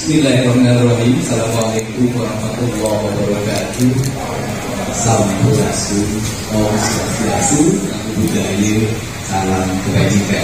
Bismillahirrahmanirrahim. Assalamualaikum warahmatullahi wabarakatuh. Sampurasun, Om Swastiastu, Namo Buddhaya, salam kebajikan.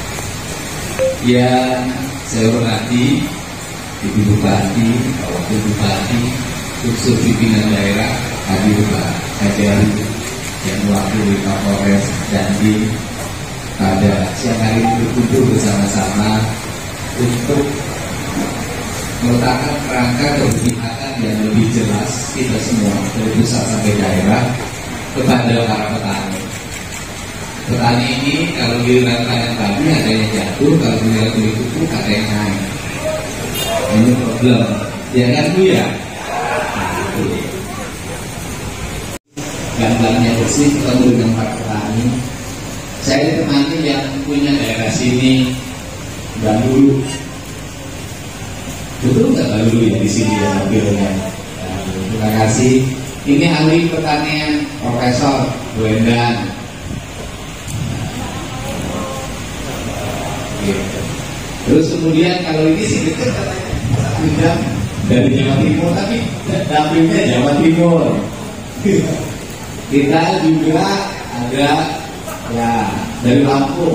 Yang saya hormati Ibu Bupati, Pak Wakil Bupati, unsur pimpinan daerah, hadir Pak Kajari, yang mewakili Kapolres Jambi, pada siang hari ini berkumpul bersama-sama untuk meletakkan kerangka keberpihakan yang lebih jelas kita semua dari pusat sampai daerah kepada para petani. Petani ini kalau giliran panen padi ada yang jatuh, kalau giliran beli pupuk ada yang naik. Ini problem, ya kan Bu ya? Gambarnya bersih ketemu dengan para petani. Saya ditemani yang punya daerah sini dahulu. Betul nggak dahulu ya di sini ya mobilnya? Terima kasih. Ini ahli pertanian Profesor Bu Endang. Terus kemudian kalau ini sih dekat katanya dari Jawa Timur, tapi dapilnya Jawa Timur. Kita juga ada ya dari Lampung.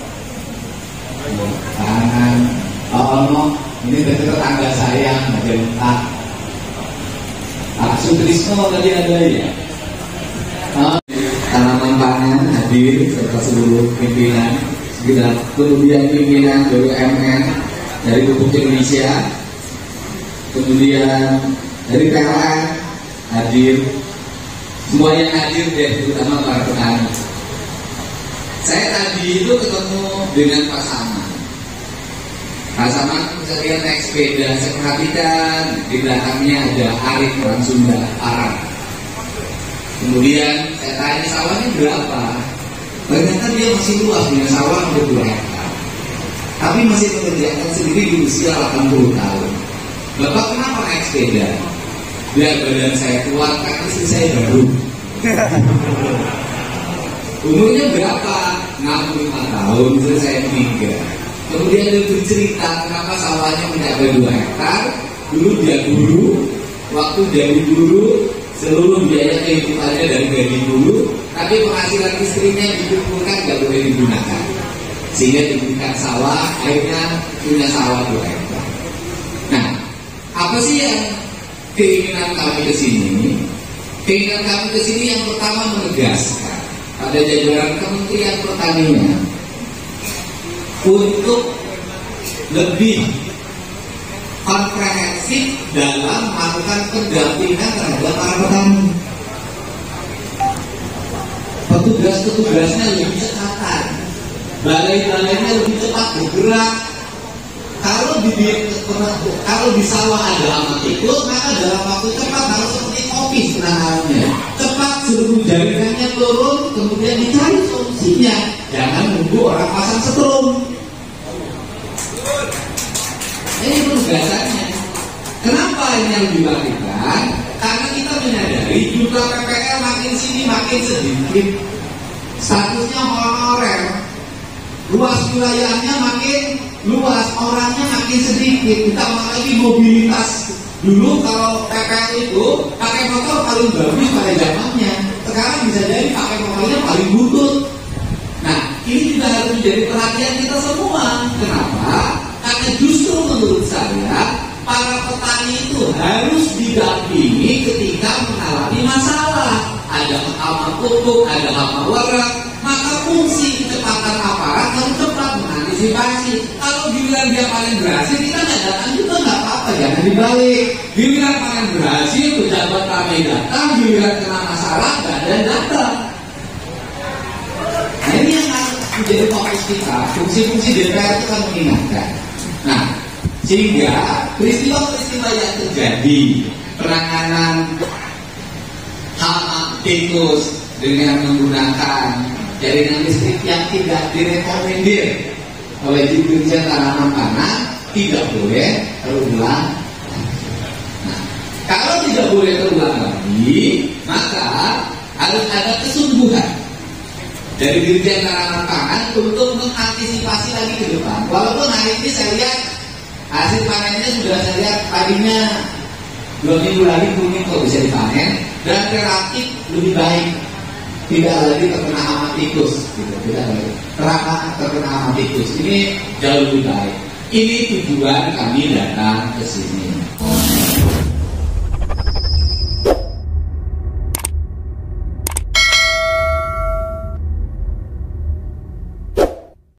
Tangan ini tetangga saya Majalengka. Pak Sutrisno tadi ada ya. Tanaman pangan hadir serta seluruh pimpinan, sekitar kemudian pimpinan BUMN dari Pupuk Indonesia, kemudian dari PLN hadir, semua yang hadir dan terutama para petani. Saya tadi itu ketemu dengan Pak Saman. Pak Saman saya naik sepeda, saya perhatikan di belakangnya ada Arif orang Sunda, Arab. Kemudian saya tanya sawahnya berapa? Ternyata dia masih luas, punya sawah hampir 2 hektar. Tapi masih mengerjakan sendiri di usia 80 tahun. Bapak kenapa naik sepeda? Biar badan saya kuat, karena istri saya baru. Umurnya berapa? 65 tahun, terus saya meninggal. Kemudian dia bercerita kenapa sawahnya mencapai 2 hektar. Dulu dia guru, waktu dari guru seluruh biaya kehidupannya dari gaji guru, tapi penghasilan istrinya dikumpulkan gak boleh digunakan, sehingga diberikan sawah, akhirnya punya sawah 2 hektar. Nah, apa sih yang keinginan kami ke sini? Keinginan kami ke sini yang pertama menegaskan pada jajaran Kementerian Pertanian untuk lebih komprehensif dalam melakukan pendampingan terhadap para petani. Petugas-petugasnya lebih cekatan, balai-balainya lebih cepat bergerak. Kalau di sawah ada hama tikus, maka dalam waktu cepat harus seperti kopi penanganannya. Cepat seluruh jaringannya turun, kemudian dicari solusinya. Jangan nunggu orang pasang setrum. Ini penugasannya. Kenapa ini yang dilakukan? Karena kita menyadari jumlah PPL makin sini makin sedikit, statusnya honorer, luas wilayahnya makin luas, orangnya makin sedikit. Ditambah lagi mobilitas. Dulu kalau PPL itu pakai motor paling bagus pada zamannya. Sekarang bisa jadi pakai motornya paling butut. Nah, ini juga harus menjadi perhatian kita semua. Kenapa? Karena justru menurut saya para petani itu harus didampingi ketika mengalami masalah. Ada hama pupuk, ada hama warak, maka fungsi kecepatan aparat harus cepat mengantisipasi. Kalau giliran dia panen berhasil, kita nggak datang juga nggak apa-apa, jangan dibalik. Giliran panen berhasil, pejabat ramai datang, giliran kena masalah, nggak ada yang datang. Nah, ini yang harus menjadi fokus kita. Fungsi-fungsi DPR itu kan mengingatkan. Nah, sehingga peristiwa-peristiwa yang terjadi, penanganan hama tikus dengan menggunakan jaringan listrik yang tidak direkomendir oleh Dirjen Tanaman Pangan tidak boleh terulang. Nah, kalau tidak boleh terulang lagi, maka harus ada kesungguhan dari Dirjen Tanaman Pangan untuk mengantisipasi lagi ke depan. Walaupun hari ini saya lihat Hasil panennya sudah saya lihat padinya 2 minggu lagi kuning kok bisa dipanen dan relatif lebih baik, tidak lagi terkena hama tikus, gitu. Tidak lagi terkena hama tikus. Ini jauh lebih baik. Ini tujuan kami datang ke sini.